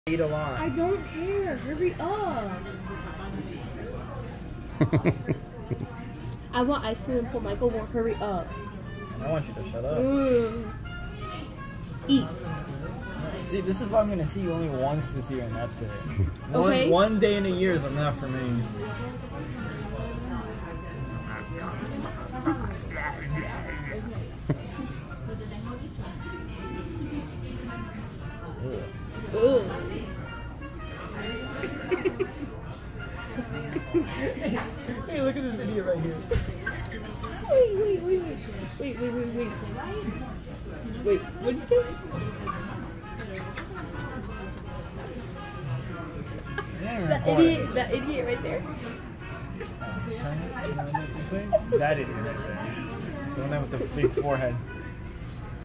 Eat a lot. I don't care. Hurry up. I want ice cream and Paul Michael won't hurry up. I want you to shut up. Eat. See, this is why I'm going to see you only once this year, and that's it. Okay. One day in a year is enough for me. Ugh. Hey, look at this idiot right here. Wait. Wait, what did you say? That idiot right there. This way? That idiot right there. The one with the big forehead.